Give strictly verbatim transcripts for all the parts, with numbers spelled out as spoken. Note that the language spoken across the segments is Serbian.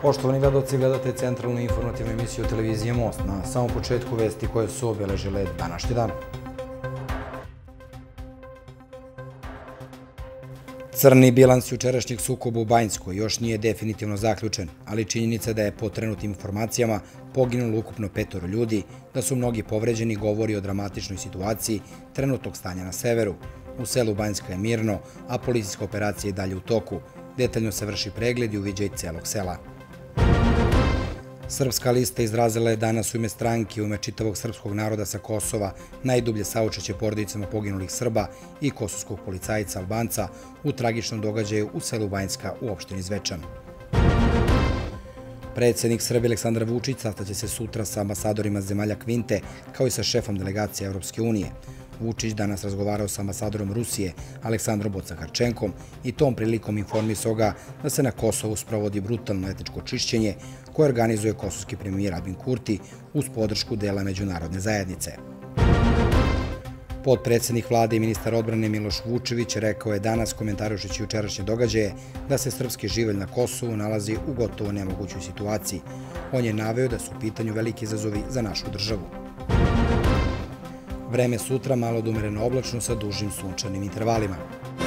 Poštovani gledaoci, gledate centralnu informativnu emisiju televizije Most. Na samom početku vesti koje su obeležile današnji dan. Crni bilans jučerašnjeg sukoba u Banjskoj još nije definitivno zaključen, ali činjenica da je po trenutnim informacijama poginulo ukupno petoro ljudi, da su mnogi povređeni, govori o dramatičnoj situaciji trenutnog stanja na severu. U selu Banjska je mirno, a policijska operacija je dalje u toku. Detaljno se vrši pregled i uviđaj celog sela. Srpska lista izrazila je danas u ime stranke, u ime čitavog srpskog naroda sa Kosova, najdublje saučešće porodicama poginulih Srba i kosovskog policajca Albanca u tragičnom događaju u selu Banjska u opštini Zvečan. Predsjednik Srbije Aleksandar Vučić sastaće se sutra sa ambasadorima zemalja Kvinte, kao i sa šefom delegacije Evropske unije. Vučić danas razgovarao sa ambasadorom Rusije Aleksandrom Bocakarčenkom i tom prilikom informisao ga da se na Kosovu sprovodi brutalno etničko čišćenje koje organizuje kosovski premijer Albin Kurti uz podršku dela međunarodne zajednice. Potpredsjednik vlade i ministar odbrane Miloš Vučević rekao je danas, komentarujući jučerašnje događaje, da se srpski živelj na Kosovu nalazi u gotovo nemogućoj situaciji. On je naveo da su u pitanju veliki izazovi za našu državu. Vreme sutra malo da umereno oblačno sa dužim sunčanim intervalima.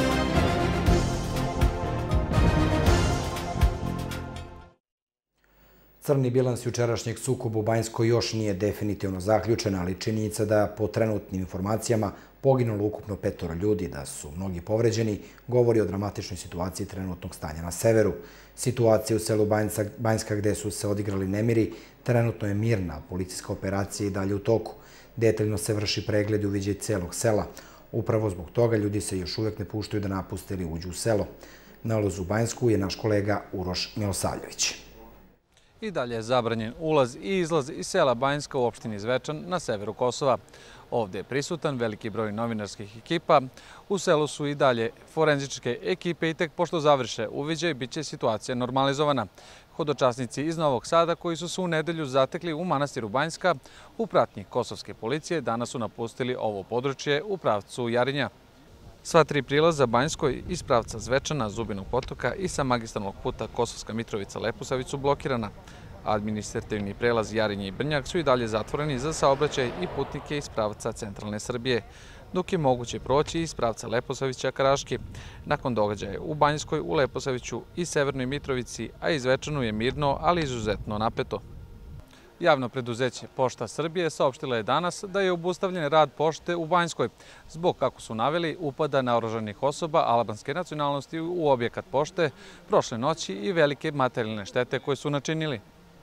Crni bilans jučerašnjeg sukoba u Banjskoj još nije definitivno zaključen, ali činjenica da po trenutnim informacijama poginulo ukupno petoro ljudi, da su mnogi povređeni, govori o dramatičnoj situaciji trenutnog stanja na severu. Situacija u selu Banjska gde su se odigrali nemiri trenutno je mirna, policijska operacija je i dalje u toku. Detaljno se vrši pregled i uviđaj celog sela. Upravo zbog toga ljudi se još uvijek ne puštaju da napuste ili uđu u selo. Na ulazu u Banjsku je naš kolega Uroš Milosavljević. I dalje je zabranjen ulaz i izlaz iz sela Banjska u opštini Zvečan na severu Kosova. Ovdje je prisutan veliki broj novinarskih ekipa. U selu su i dalje forenzičke ekipe i tek pošto završe uviđaj, bit će situacija normalizovana. Hodočasnici iz Novog Sada koji su se u nedelju zatekli u manastiru Banjska u pratnji kosovske policije danas su napustili ovo područje u pravcu Jarinja. Sva tri prilaza Banjskoj iz pravca Zvečana, Zubinog potoka i sa magistralnog puta Kosovska Mitrovica-Leposavić su blokirana. Administrativni prelaz Jarinje i Brnjak su i dalje zatvoreni za saobraćaj i putnike iz pravca centralne Srbije, dok je moguće proći iz pravca Leposavića ka Raški. Nakon događaja u Banjskoj, u Leposaviću i Severnoj Mitrovici, a i Zvečanu je mirno, ali izuzetno napeto. Javno preduzeće Pošta Srbije saopštila je danas da je obustavljen rad pošte u Banjskoj zbog, kako su naveli, upada naoružanih osoba albanske nacionalnosti u objekat pošte prošle noći i velike materijalne štete koje su načinili.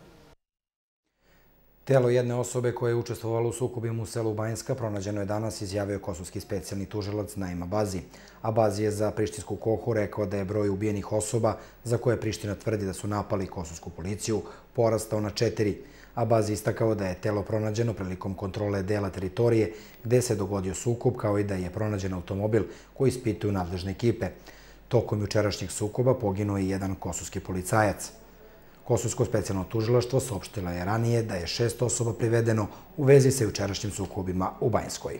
Telo jedne osobe koja je učestvovala u sukobima u selu Banjska pronađeno je danas, izjavio kosovski specijalni tužilac Naim Abazi. Abazi je za prištinsku Kohu rekao da je broj ubijenih osoba za koje Priština tvrdi da su napali kosovsku policiju porastao na četiri. Abazi istakao da je telo pronađeno prilikom kontrole dela teritorije gde se dogodio sukob, kao i da je pronađen automobil koji ispituju nadležne ekipe. Tokom jučerašnjeg sukoba poginuo je jedan kosovski policajac. Kosovsko specijalno tužilaštvo saopštilo je ranije da je šest osoba privedeno u vezi sa jučerašnjim sukobima u Banjskoj.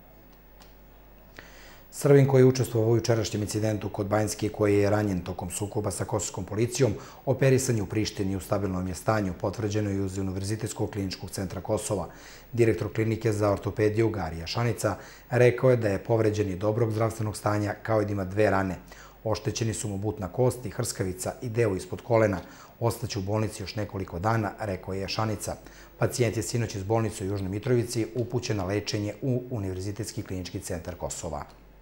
Srbin koji je učestvovao u jučerašnjem incidentu kod Banjske, koji je ranjen tokom sukoba sa kosovskom policijom, operisan je u Prištini u stabilnom je stanju, potvrđeno je uz Univerzitetskog kliničkog centra Kosova. Direktor klinike za ortopediju Garija Šanica rekao je da je povređen i dobrog zdravstvenog stanja, kao i da ima dve rane. Oštećeni su mu butna kost i hrskavica i deo ispod kolena. Ostaće u bolnici još nekoliko dana, rekao je Šanica. Pacijent je sinoć iz bolnice u Južnoj Mitrovici upućen na lečenje u Univerzitetski klinički centar Kosova.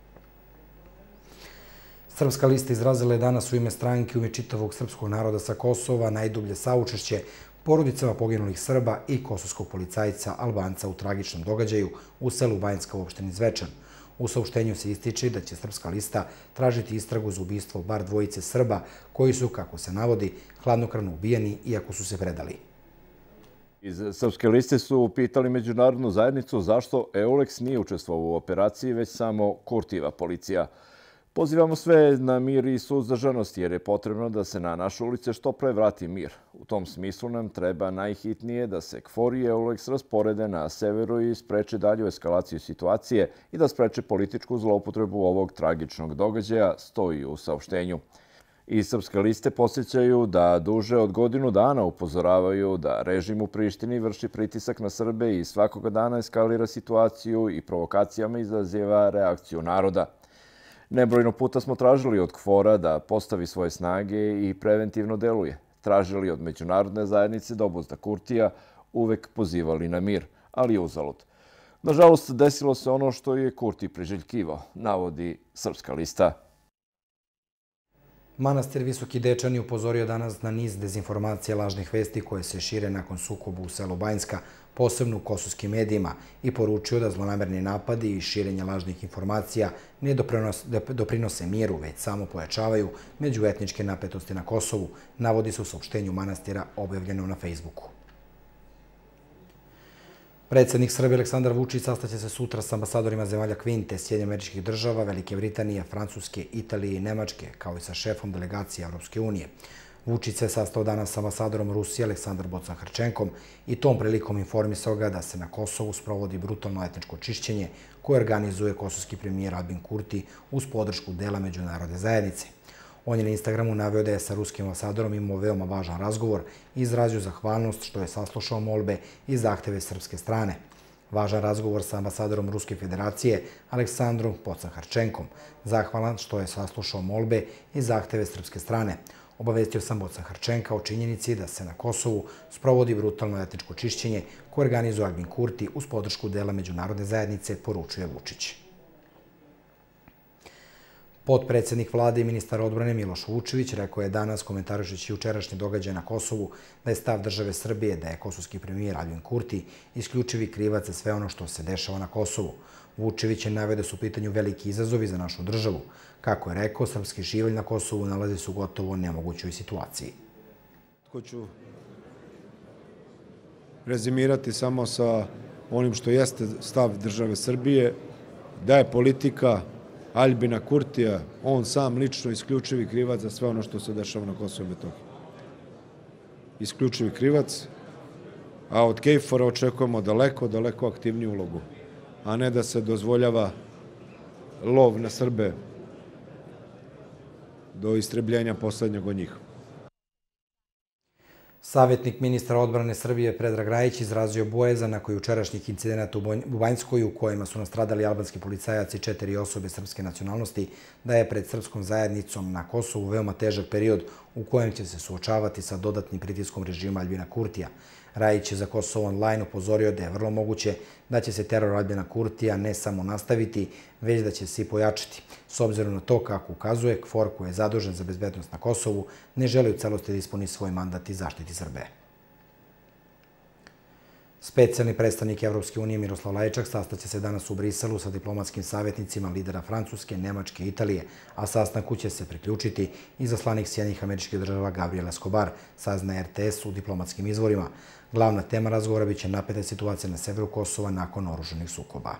Srpska lista izrazila je danas u ime stranke, u ime čitavog srpskog naroda sa Kosova, najdublje saučešće porodicama poginulih Srba i kosovskog policajca Albanca u tragičnom događaju u selu Banjska u opštini Zvečan. U saopštenju se ističe da će Srpska lista tražiti istragu za ubistvo bar dvojice Srba koji su, kako se navodi, hladnokrvno ubijeni iako su se predali. Iz Srpske liste su pitali međunarodnu zajednicu zašto EULEX nije učestvovao u operaciji, već samo Kurtijeva policija. Pozivamo sve na mir i suzdržanost jer je potrebno da se na naše ulice što pre vrati mir. U tom smislu nam treba najhitnije da se KFOR i EULEX rasporede na severu i spreče dalju eskalaciju situacije i da spreče političku zloupotrebu ovog tragičnog događaja, stoji u saopštenju. I Srpske liste podsjećaju da duže od godinu dana upozoravaju da režim u Prištini vrši pritisak na Srbe i svakoga dana eskalira situaciju i provokacijama izaziva reakciju naroda. Nebrojno puta smo tražili od KFOR-a da postavi svoje snage i preventivno deluje. Tražili od međunarodne zajednice da obuzda Kurtija, uvek pozivali na mir, ali uzalud. Nažalost, desilo se ono što je Kurti priželjkivao, navodi Srpska lista. Manastir Visoki Dečani upozorio danas na niz dezinformacija lažnih vesti koje se šire nakon sukoba u selu Banjska, posebno u kosovskim medijima, i poručio da zlonamerni napadi i širenje lažnih informacija ne doprinose miru, već samo pojačavaju međuetničke napetosti na Kosovu, navodi se u saopštenju manastira objavljeno na Facebooku. Predsjednik Srbije Aleksandar Vučić sastaće se sutra s ambasadorima zemalja Kvinte, Sjedinjenih Američkih Država, Velike Britanije, Francuske, Italije i Nemačke, kao i sa šefom delegacije Evropske unije. Vučić se sastao danas s ambasadorom Rusije Aleksandar Bocan-Hrčenkom i tom prilikom informisao ga da se na Kosovu sprovodi brutalno etničko čišćenje koje organizuje kosovski premijer Albin Kurti uz podršku dela međunarodne zajednice. On je na Instagramu naveo da je sa ruskim ambasadorom imao veoma važan razgovor i izrazio zahvalnost što je saslušao molbe i zahteve srpske strane. Važan razgovor sa ambasadorom Ruske federacije Aleksandrom Bocan-Hrčenkom. Zahvalan što je saslušao molbe i zahteve srpske strane. Obavestio sam Bocan-Hrčenka o činjenici da se na Kosovu sprovodi brutalno etničko čišćenje koje organizuje Albin Kurti uz podršku dela međunarodne zajednice, poručuje Vučić. Potpredsjednik vlade i ministar odbrane Miloš Vučević rekao je danas, komentarišući jučerašnji događaj na Kosovu, da je stav države Srbije da je kosovski premijer Albin Kurti isključivi krivac za sve ono što se dešava na Kosovu. Vučević je naveo da su u pitanju veliki izazovi za našu državu. Kako je rekao, srpski živalj na Kosovu nalazi se u gotovo nemogućoj situaciji. Hoću rezimirati samo sa onim što jeste stav države Srbije, da je politika Albina Kurtija, on sam lično isključivi krivac za sve ono što se dešava na Kosovu i Metohiji. Isključivi krivac, a od KFOR-a očekujemo daleko, daleko aktivniju ulogu, a ne da se dozvoljava lov na Srbe do istrebljenja poslednjeg od njih. Savjetnik ministra odbrane Srbije Predrag Rajić izrazio bojazan nakon jučerašnjih incidenata u Banjskoj u kojima su nastradali albanski policajac i četiri osobe srpske nacionalnosti, da je pred srpskom zajednicom na Kosovu veoma težak period u kojem će se suočavati sa dodatnim pritiskom režima Albina Kurtija. Rajić je za Kosovo online upozorio da je vrlo moguće da će se teror Albina Kurtija ne samo nastaviti, već da će se i pojačati. S obzirom na to kako ukazuje, KFOR koji je zadužen za bezbednost na Kosovu ne želi u celosti da ispuni svoj mandat i zaštiti Srbe. Specijalni predstavnik Evropske unije Miroslav Lajčak sastaće se danas u Briselu sa diplomatskim savjetnicima lidera Francuske, Nemačke i Italije, a sastanku će se priključiti i izaslanik Sjedinjenih Američkih Država Gabriel Escobar, saznaje R T S u diplomatskim izvorima. Glavna tema razgovora biće napeta situacija na severu Kosova nakon oružanih sukoba.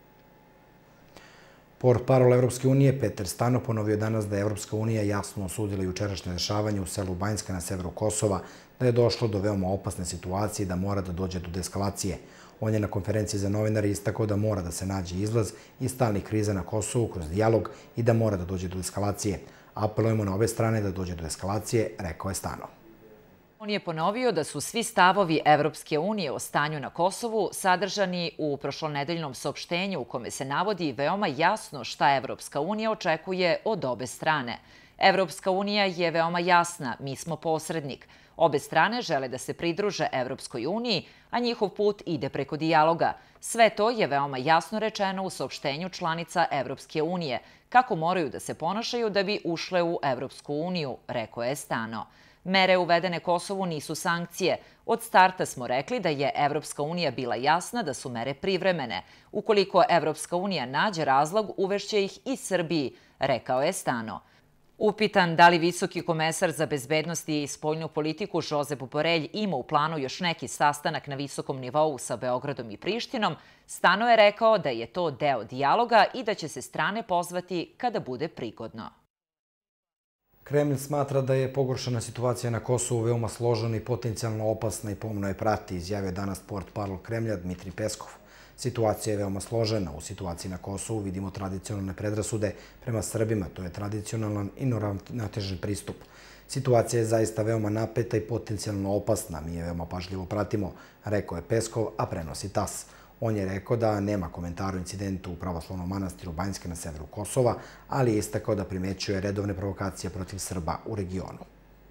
Portparol Evropske unije Peter Stano ponovio danas da je Evropska unija jasno osudila jučerašnje dešavanje u selu Banjska na severu Kosova, da je došlo do veoma opasne situacije i da mora da dođe do deeskalacije. On je na konferenciji za novinare istakao da mora da se nađe izlaz iz stalnih kriza na Kosovu kroz dijalog i da mora da dođe do deeskalacije. Apelujemo na obe strane da dođe do deeskalacije, rekao je Stano. On je ponovio da su svi stavovi Evropske unije o stanju na Kosovu sadržani u prošlonedeljnom saopštenju u kome se navodi veoma jasno šta Evropska unija očekuje od obe strane. Evropska unija je veoma jasna, mi smo posrednik. Obe strane žele da se pridruže Evropskoj uniji, a njihov put ide preko dijaloga. Sve to je veoma jasno rečeno u saopštenju članica Evropske unije, kako moraju da se ponašaju da bi ušle u Evropsku uniju, rekao je Stano. Mere uvedene Kosovu nisu sankcije. Od starta smo rekli da je Evropska unija bila jasna da su mere privremene. Ukoliko Evropska unija nađe razlog, uvešće ih i Srbiji, rekao je Stano. Upitan da li visoki komesar za bezbednost i spoljnu politiku Josep Borelj ima u planu još neki sastanak na visokom nivou sa Beogradom i Prištinom, Stano je rekao da je to deo dijaloga i da će se strane pozvati kada bude prigodno. Kremlj smatra da je pogoršana situacija na Kosovu veoma složena i potencijalno opasna i pomno je prati, izjavio danas portparol Kremlja Dmitrij Peskov. Situacija je veoma složena. U situaciji na Kosovu vidimo tradicionalne predrasude prema Srbima. To je tradicionalan i neuravnotežen pristup. Situacija je zaista veoma napeta i potencijalno opasna. Mi je veoma pažljivo pratimo, rekao je Peskov, a prenosi TAS. On je rekao da nema komentara o incidentu u pravoslavnom manastiru Banjske na severu Kosova, ali je istakao da primećuje redovne provokacije protiv Srba u regionu.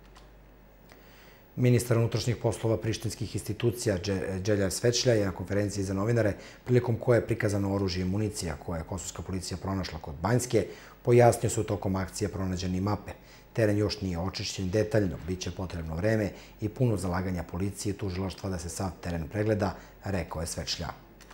Ministar unutrašnjih poslova prištinskih institucija Đelja Svečlja je na konferenciji za novinare, prilikom koje je prikazano oružje i municija koje je kosovska policija pronašla kod Banjske, pojasnio su tokom akcije pronađeni mape. Teren još nije očišćen detaljno, bit će potrebno vreme i puno zalaganja policije i tužilaštva da se sav teren pregleda, rekao je Svečlja.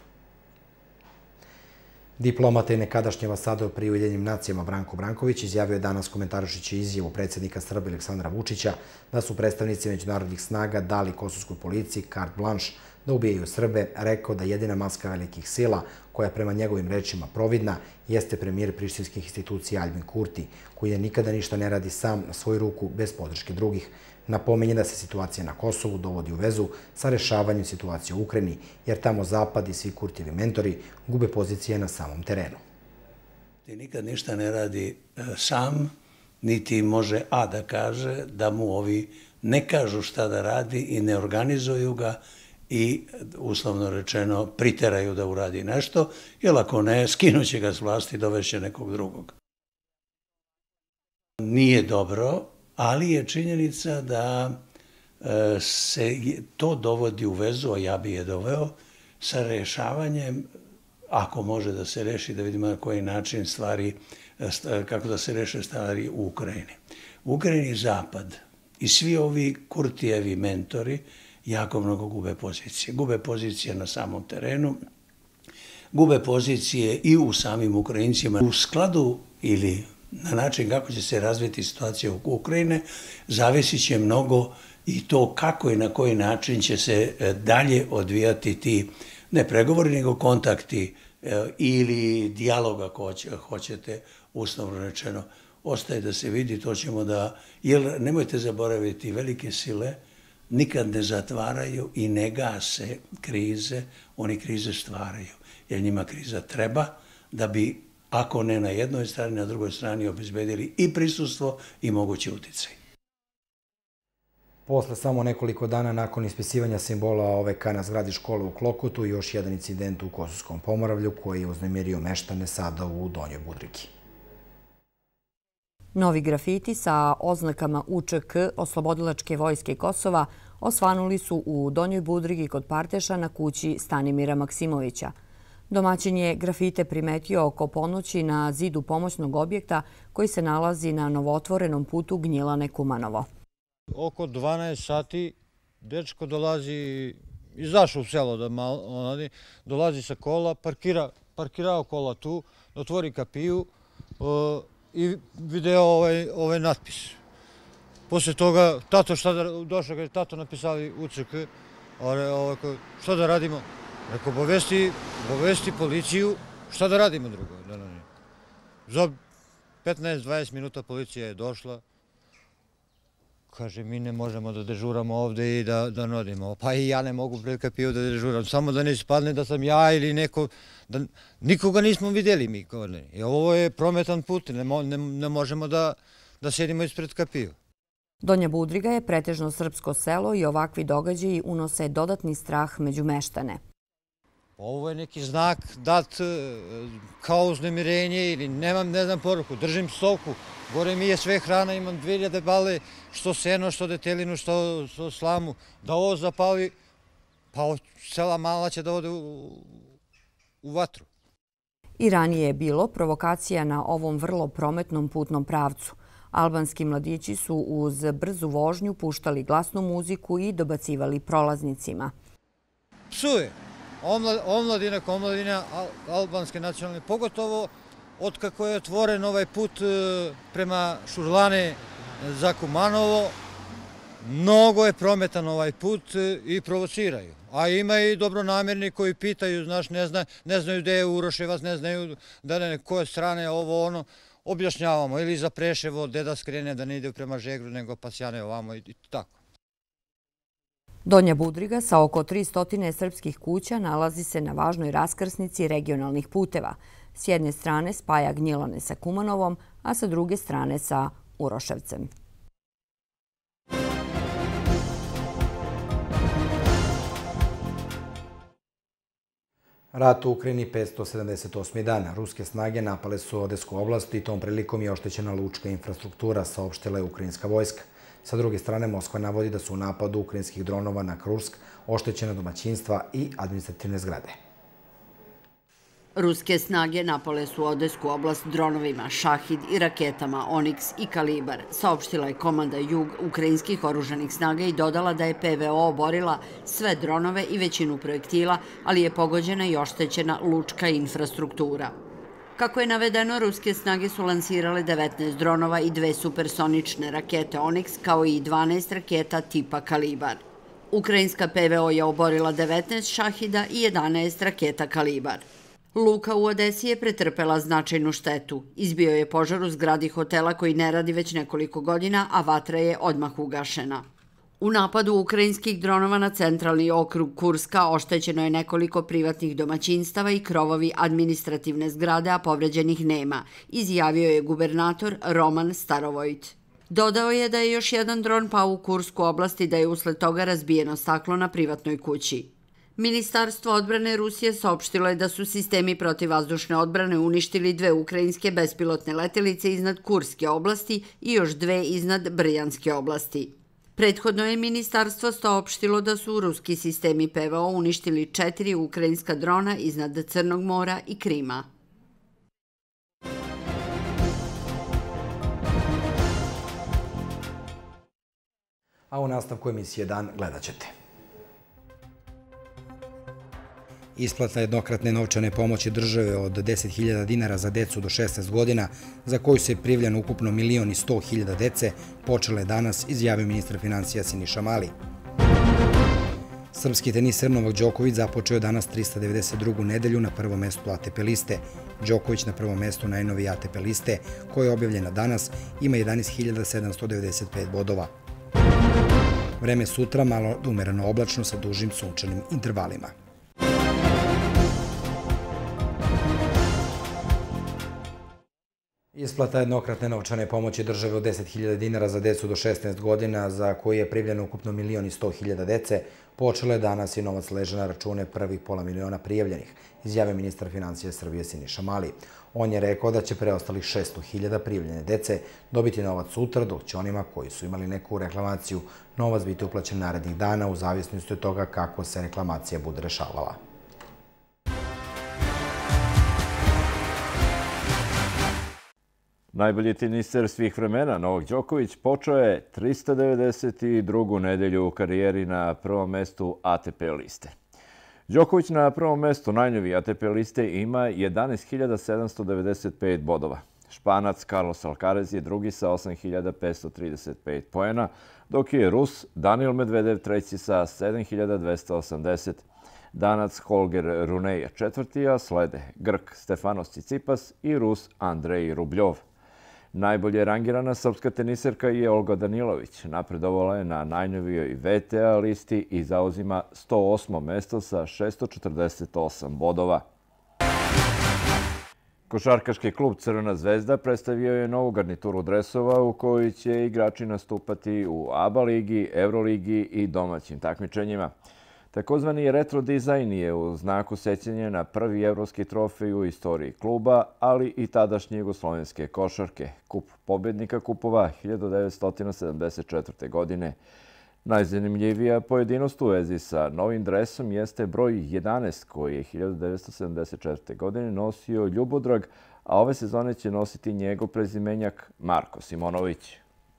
Diplomata i nekadašnji ambasador pri Ujedinjenim nacijama Branko Branković izjavio je danas komentarušići izjavu predsjednika Srbije Aleksandra Vučića da su predstavnici međunarodnih snaga dali kosovskoj policiji carte blanche da ubijaju Srbe, rekao da jedina maska velikih sila, koja je prema njegovim rečima providna, jeste premijer prištinskih institucija Aljbin Kurti, koji je nikada ništa ne radi sam na svoju ruku bez podrške drugih. Napominje da se situacija na Kosovu dovodi u vezu sa rešavanjem situacije u Ukrajini, jer tamo Zapad i svi Kurtijevi mentori gube pozicije na samom terenu. Nikad ništa ne radi sam, niti može A da kaže da mu ovi ne kažu šta da radi i ne organizuju ga i, uslovno rečeno, priteraju da uradi nešto, jer ako ne, skinuće ga s vlasti i dovešće nekog drugog. Nije dobro, ali je činjenica da se to dovodi u vezu, a ja bi je doveo, sa rešavanjem, ako može da se reši, da vidimo na koji način stvari, kako da se reše stvari u Ukrajini. U Ukrajini Zapad i svi ovi Kurtijevi mentori jako mnogo gube pozicije. Gube pozicije na samom terenu, gube pozicije i u samim Ukrajincima. U skladu ili na način kako će se razviti situacija u Ukrajine, zavisit će mnogo i to kako i na koji način će se dalje odvijati ti, ne pregovori, nego kontakti ili dijalog, ako hoćete, uslovno rečeno. Ostaje da se vidi, to ćemo da, jer nemojte zaboraviti, velike sile nikad ne zatvaraju i ne gase krize, oni krize stvaraju, jer njima kriza treba da bi, ako ne na jednoj strani, na drugoj strani obezbedili i prisustvo i mogući uticaj. Posle samo nekoliko dana nakon ispisivanja simbola O V K na zgradi škole u Klokotu, još jedan incident u Kosovskom Pomoravlju koji je uznemirio meštane sada u Donjoj Budrigi. Novi grafiti sa oznakama U Č K, Oslobodilačke vojske Kosova, osvanuli su u Donjoj Budrigi kod Parteša na kući Stanimira Maksimovića. Domaćin je grafite primetio oko ponoći na zidu pomoćnog objekta koji se nalazi na novootvorenom putu Gnjilane-Kumanovo. Oko dvanaest sati dečko dolazi, izašao u selo da malo, dolazi sa kola, parkira, parkirao kola tu, otvori kapiju i video ovaj, ovaj natpis. Posle toga, tato šta da, došao kaže, tato napisali U C K, šta da radimo? Rekao, obavesti, obavesti policiju, šta da radimo drugo? Za petnaest do dvadeset minuta policija je došla. Kaže, mi ne možemo da dežuramo ovde i da, da nudimo. Pa i ja ne mogu pred kapiju da dežuram. Samo da ne ispadne da sam ja ili neko... Da, nikoga nismo vidjeli mi. I ovo je prometan put. Ne, ne, ne možemo da, da sedimo ispred kapiju. Donja Budriga je pretežno srpsko selo i ovakvi događaji unose dodatni strah među meštane. Ovo je neki znak dat kao uznemirenje ili nemam, ne znam, poruku. Držim stoku, gore mi je sve hrana, imam dve hiljade bale, što seno, što detelinu, što, što slamu. Da ovo zapali, pa cela mala će da ode u, u vatru. I ranije je bilo provokacija na ovom vrlo prometnom putnom pravcu. Albanski mladići su uz brzu vožnju puštali glasnu muziku i dobacivali prolaznicima. Psuje! Omladina, omladina albanske nacionalne, pogotovo od kako je otvoren ovaj put prema Šurlane za Kumanovo, mnogo je prometan ovaj put i provociraju. A ima i dobronamjerni koji pitaju, znaš, ne, zna, ne znaju gde je Uroševac, ne znaju da ne koje strane ovo ono, objašnjavamo. Ili za Preševo, gde da skrene, da ne ide prema Žegru, nego Pasjane ovamo i tako. Donja Budriga sa oko tristo srpskih kuća nalazi se na važnoj raskrsnici regionalnih puteva. S jedne strane spaja Gnjilane sa Kumanovom, a sa druge strane sa Uroševcem. Rat u Ukrajini petsto sedamdeset osmi dan. Ruske snage napale su Odesku oblast i tom prilikom je oštećena lučka infrastruktura, saopštila je ukrajinska vojska. Sa druge strane, Moskva navodi da su u napadu ukrajinskih dronova na Kursk oštećena domaćinstva i administrativne zgrade. Ruske snage napale su Odesku oblast dronovima Šahid i raketama Oniks i Kalibar, saopštila je komanda Jug ukrajinskih oružanih snaga i dodala da je P V O oborila sve dronove i većinu projektila, ali je pogođena i oštećena lučka infrastruktura. Kako je navedeno, ruske snage su lansirale devetnaest dronova i dve supersonične rakete Oniks, kao i dvanaest raketa tipa Kalibar. Ukrajinska P V O je oborila devetnaest Šahida i jedanaest raketa Kalibar. Luka u Odesi je pretrpela značajnu štetu. Izbio je požar u zgradi hotela koji ne radi već nekoliko godina, a vatra je odmah ugašena. U napadu ukrajinskih dronova na centralni okrug Kurska oštećeno je nekoliko privatnih domaćinstava i krovovi administrativne zgrade, a povređenih nema, izjavio je gubernator Roman Starovojt. Dodao je da je još jedan dron pao u Kursku oblast i da je usled toga razbijeno staklo na privatnoj kući. Ministarstvo odbrane Rusije saopštilo je da su sistemi protivvazdušne odbrane uništili dve ukrajinske bespilotne letelice iznad Kurske oblasti i još dve iznad Brjanske oblasti. Prethodno je ministarstvo saopštilo da su ruski sistemi P V O uništili četiri ukrajinska drona iznad Crnog mora i Krima. A u nastavku emisije Dan gledat ćete. Isplata jednokratne novčane pomoći države od deset hiljada dinara za decu do šesnaest godina, za koju se privljeno ukupno milion i sto hiljada dece, počela je danas, izjavio ministar financija Siniša Mali. Srpski teniser Novak Đoković započeo je danas trista devedeset drugu nedelju na prvom mestu A T P liste. Đoković na prvom mestu najnovije A T P liste, koja je objavljena danas, ima jedanaest hiljada sedamsto devedeset pet bodova. Vreme sutra malo umereno oblačno sa dužim sunčanim intervalima. Isplata jednokratne novčane pomoći države od deset hiljada dinara za decu do šesnaest godina, za koju je privljeno ukupno milion i sto hiljada dece, počela je danas i novac leže na račune prvih pola miliona prijavljenih, izjavio ministar financija Srbije Siniša Mali. On je rekao da će preostalih šesto hiljada prijavljene dece dobiti novac sutra, dok će onima koji su imali neku reklamaciju novac biti uplaćen narednih dana u zavisnosti od toga kako se reklamacija bude rešavala. Najbolji teniser svih vremena, Novak Đoković, počeo je trista devedeset drugu nedelju u karijeri na prvom mestu A T P liste. Đoković na prvom mestu najnovije A T P liste ima jedanaest hiljada sedamsto devedeset pet bodova. Španac Carlos Alcaraz je drugi sa osam hiljada petsto trideset pet poena, dok je Rus Daniil Medvedev treći sa sedam hiljada dvesta osamdeset. Danac Holger Rune je četvrti, a slede Grk Stefanos Tsitsipas i Rus Andrej Rubljov. Najbolje rangirana srpska teniserka je Olga Danilović. Napredovala je na najnovijoj V T A listi i zauzima sto osmo mesto sa šesto četrdeset osam bodova. Košarkaški klub Crvena zvezda predstavio je novu garnituru dresova u kojoj će igrači nastupati u A B A ligi, Euroligi i domaćim takmičenjima. Takozvani retro dizajn je u znaku sećanja na prvi evropski trofej u istoriji kluba, ali i tadašnje jugoslovenske košarke, kup pobednika kupova hiljadu devetsto sedamdeset četvrte. godine. Najzanimljivija pojedinost u vezi sa novim dresom jeste broj jedanaest, koji je hiljadu devetsto sedamdeset četvrte. godine nosio Ljubodrag, a ove sezone će nositi njegov prezimenjak Marko Simonović.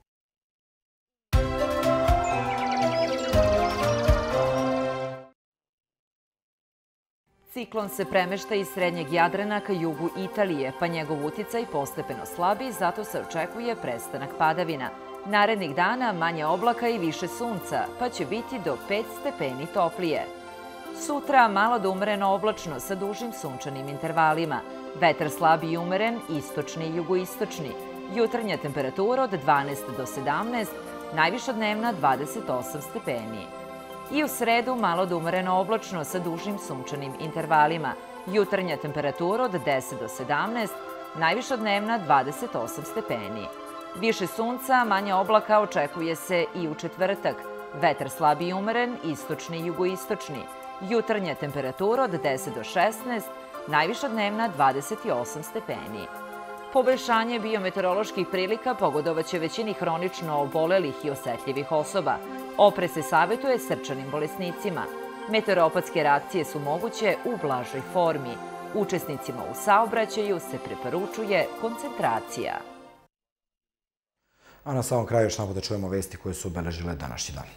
Ciklon se premešta iz srednjeg Jadrana ka jugu Italije, pa njegov uticaj postepeno slabi, zato se očekuje prestanak padavina. Narednih dana manje oblaka i više sunca, pa će biti do pet stepeni toplije. Sutra malo do umereno oblačno sa dužim sunčanim intervalima. Vetar slab i umeren, istočni i jugoistočni. Jutarnja temperatura od dvanaest do sedamnaest, najviša dnevna dvadeset osam stepeni. I u sredu malo da umereno oblačno sa dužim sunčanim intervalima. Jutarnja temperatura od deset do sedamnaest, najviša dnevna dvadeset osam stepeni. Više sunca, manje oblaka očekuje se i u četvrtak. Vetar slab i umeren, istočni i jugoistočni. Jutarnja temperatura od deset do šesnaest, najviša dnevna dvadeset osam stepeni. Poboljšanje biometeoroloških prilika pogodovaće većini hronično obolelih i osetljivih osoba. Oprez se savjetuje srčanim bolesnicima. Meteoropatske reakcije su moguće u blažoj formi. Učesnicima u saobraćaju se preporučuje koncentracija. A na samom kraju još samo da čujemo vesti koje su obeležile današnji dan.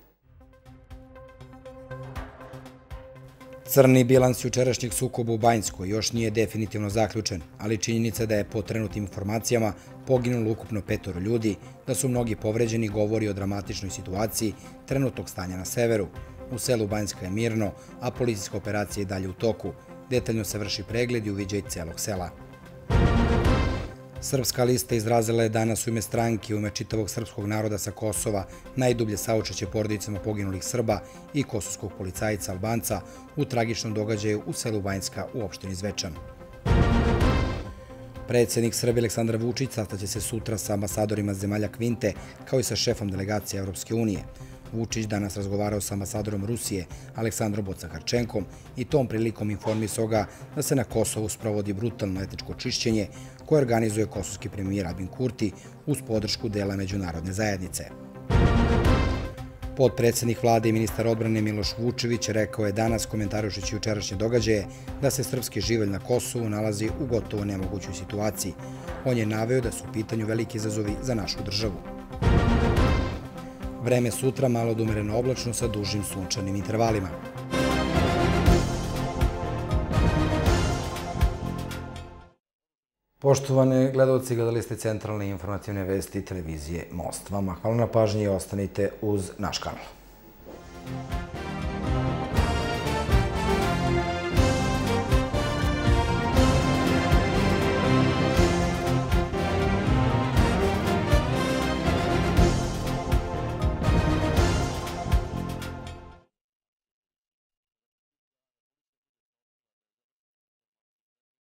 Crni bilans jučerašnjeg sukoba u Banjskoj još nije definitivno zaključen, ali činjenica da je po trenutnim informacijama poginulo ukupno petoro ljudi, da su mnogi povređeni, govori o dramatičnoj situaciji trenutnog stanja na severu. U selu Banjska je mirno, a policijska operacija je dalje u toku. Detaljno se vrši pregled i uviđaj celog sela. Srpska lista izrazila je danas u ime stranke, u ime čitavog srpskog naroda sa Kosova, najdublje saučešće porodicama poginulih Srba i kosovskog policajca Albanca u tragičnom događaju u selu Banjska u opštini Zvečan. Predsjednik Srbije Aleksandar Vučić sastaće se sutra sa ambasadorima zemalja Kvinte, kao i sa šefom delegacije Evropske unije. Vučić danas razgovarao sa ambasadorom Rusije Aleksandrom Bocakarčenkom i tom prilikom informisao ga da se na Kosovu sprovodi brutalno etničko čišćenje koje organizuje kosovski premijer Albin Kurti uz podršku dela međunarodne zajednice. Potpredsjednik vlade i ministar odbrane Miloš Vučević rekao je danas, komentarujući jučerašnje događaje, da se srpski živelj na Kosovu nalazi u gotovo nemogućoj situaciji. On je naveo da su u pitanju veliki izazovi za našu državu. Vreme sutra malo da umereno oblačno sa dužim sunčanim intervalima. Poštovane gledalci, gledali ste centralne informativne vesti televizije Most. Vama hvala na pažnji i ostanite uz naš kanal.